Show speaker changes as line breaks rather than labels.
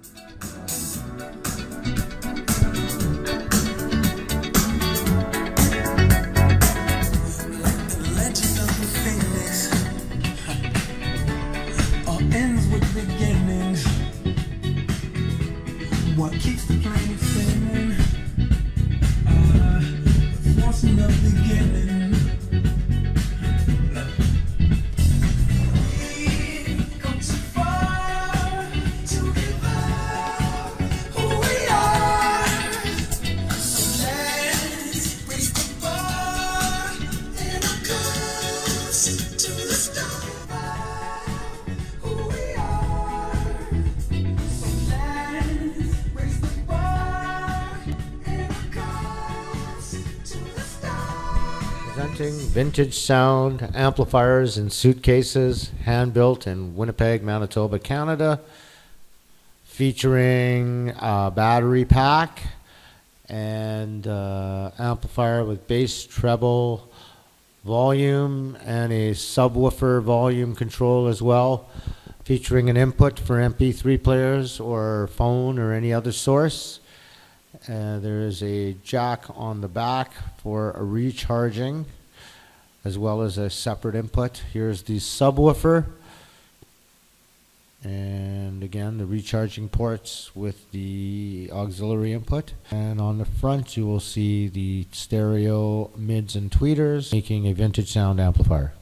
What keeps the planet spinning? The force in the beginning. We've come too far to give up who we are. So let's raise the bar and our goals to the stars. Who we are. So let's raise the bar and our goals to the stars.
Presenting vintage sound amplifiers in suitcases, hand-built in Winnipeg, Manitoba, Canada, featuring a battery pack and amplifier with bass, treble, volume, and a subwoofer volume control as well, featuring an input for MP3 players or phone or any other source. There is a jack on the back for a recharging, as well as a separate input. Here's the subwoofer, and again the recharging ports with the auxiliary input. And on the front you will see the stereo mids and tweeters, making a vintage sound amplifier.